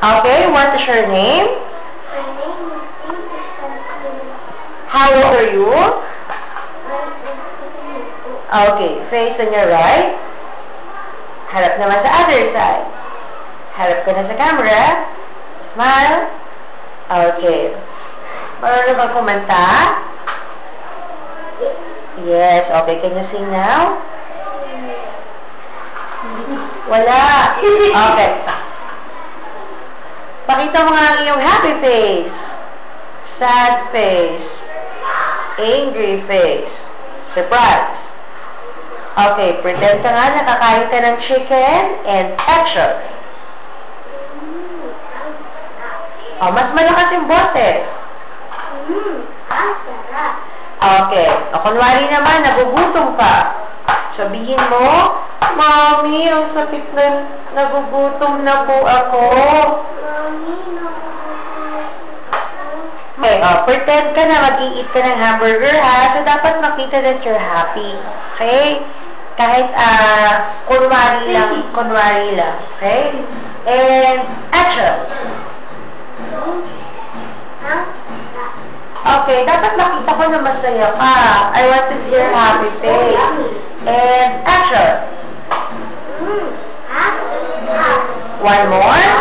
Okay, what is your name? My name is Steve. How old are you? I'm 7 years old. Okay, face on your right. Harap naman sa other side. Harap ka na sa camera. Smile. Okay. Marunong bang kumanta? Yes. Okay, can you sing now? Wala. Okay. Pakita mo nga ang iyong happy face. Sad face. Angry face. Surprise. Okay, pretend ka nga nakakain ka ng chicken and action. Oh, mas malakas yung boses. Ang sarap. Okay. O, kunwari naman, nagugutom ka. Sabihin mo, Mommy, ang sakit na nagugutom na po ako. Mommy, Okay, pretend ka na mag-i-eat ka ng hamburger, ha? So, dapat makita that you're happy. Okay? Kahit, kunwari lang. Okay? And, action. Okay, dapat makita ko na masaya ka. I want to see your happy face. And, action. One more.